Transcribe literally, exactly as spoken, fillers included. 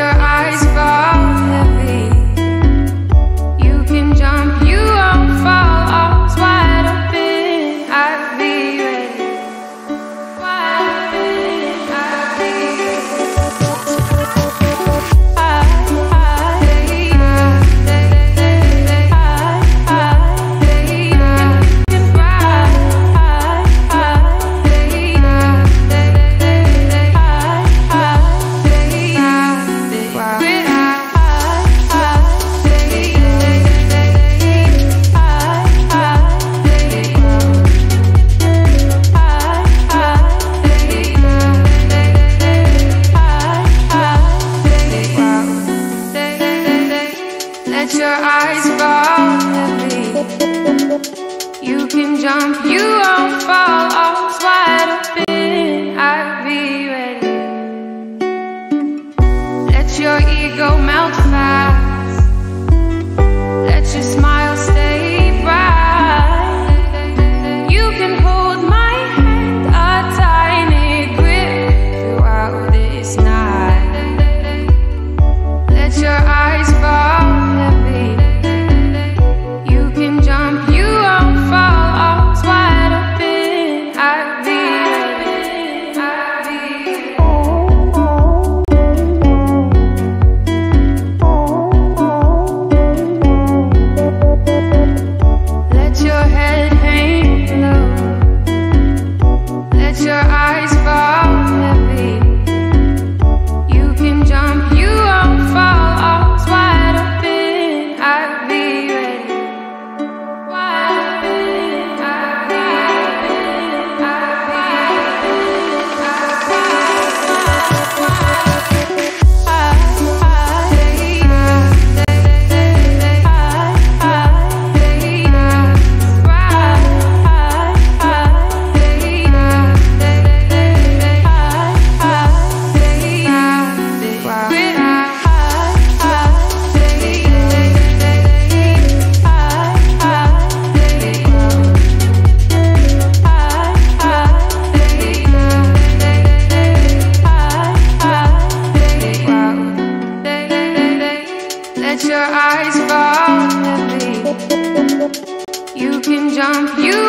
your eyes fall heavy. You can jump, you won't fall. Arms wide open, I'll be ready. Wide open, I'll be let your eyes fall heavy. You can jump, you won't fall. Arms wide open, I'll be ready. Let your ego melt fast. Let your smile stay bright. You can hold my hand, a tiny grip throughout this night. Let your eyes fall heavy. You can jump, you won't fall. Arms wide open, I'll be ready. I'll be Let your head hang low. Let your eyes fall heavy. You can jump, you won't fall. Arms wide open, I'll be ready. Wide open, I'll be ready. I'll be Let your eyes fall heavy. You can jump, you